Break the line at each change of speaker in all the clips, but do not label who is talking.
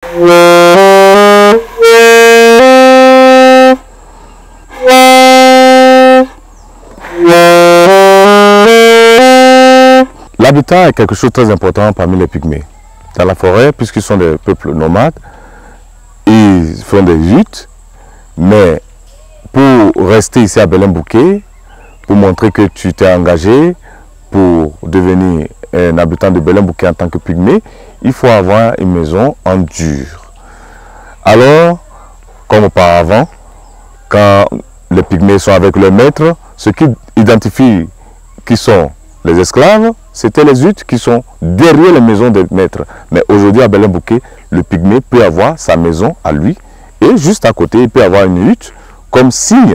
L'habitat est quelque chose de très important parmi les pygmées. Dans la forêt, puisqu'ils sont des peuples nomades, ils font des huttes, mais pour rester ici à Belem-Bouké, pour montrer que tu t'es engagé pour devenir un habitant de Belem-Bouké en tant que pygmée, il faut avoir une maison en dur. Alors, comme auparavant, quand les pygmées sont avec le maître, ce qui identifie qui sont les esclaves, c'était les huttes qui sont derrière les maisons des maîtres. Mais aujourd'hui, à Belem-Bouké, le pygmée peut avoir sa maison à lui et juste à côté, il peut avoir une hutte comme signe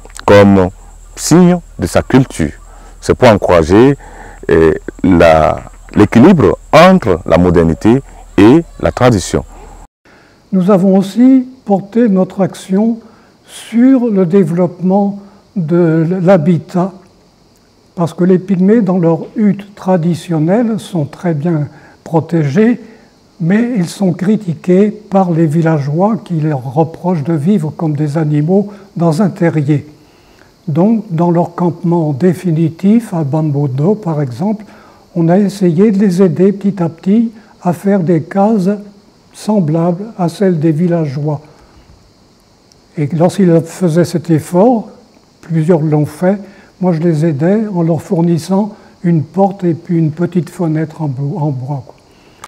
de sa culture. C'est pour encourager l'équilibre entre la modernité et la tradition.
Nous avons aussi porté notre action sur le développement de l'habitat, parce que les pygmées, dans leurs huttes traditionnelles, sont très bien protégés, mais ils sont critiqués par les villageois qui leur reprochent de vivre comme des animaux dans un terrier. Donc, dans leur campement définitif, à Bambodo par exemple, on a essayé de les aider petit à petit à faire des cases semblables à celles des villageois. Et lorsqu'ils faisaient cet effort, plusieurs l'ont fait, moi je les aidais en leur fournissant une porte et puis une petite fenêtre en bois.